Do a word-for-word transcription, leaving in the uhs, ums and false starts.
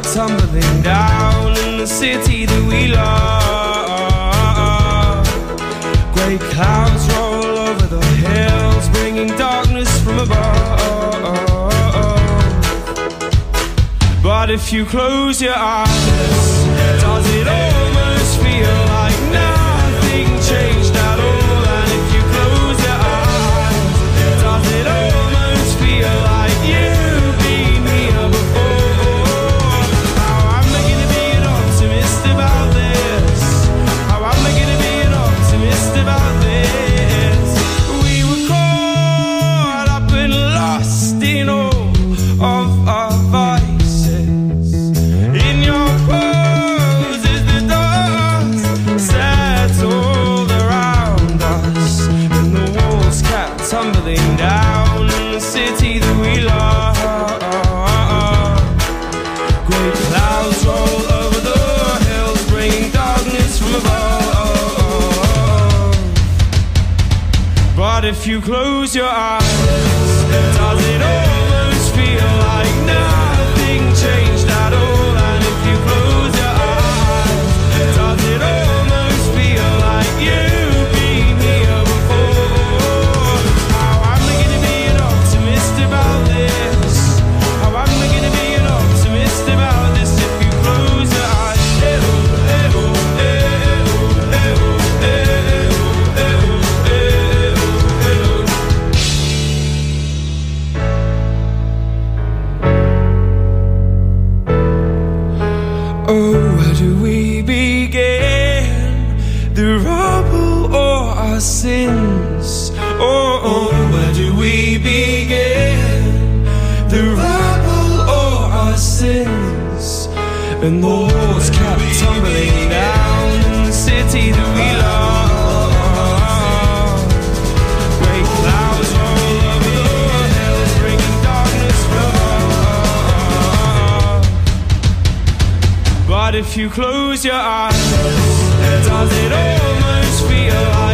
tumbling down in the city that we love. Great clouds roll over the hills, bringing darkness from above. But if you close your eyes, does it almost feel like nothing changed at all? And if you close your eyes, does it almost feel like you've been here before? How am I gonna be an optimist about this? How am I gonna be an optimist about this? We were caught up and lost in all of our vices. In your clothes is the dust settled around us, and the walls kept tumbling down in the city that we love. Great clouds roll over the hills, bringing darkness from above. But if you close your eyes, does it almost feel like nothing changed at all? And if you close your eyes, does it almost feel like you've been here before? How am I gonna be an optimist about this? How am I gonna be an optimist about this if you close your eyes? Oh, where do we begin? The rubble or our sins? Oh, oh, where do we begin? The rubble or our sins? And the walls kept tumbling down in the city that we love. Great clouds roll over the hills, bringing darkness from above. But if you close your eyes, does it almost feel like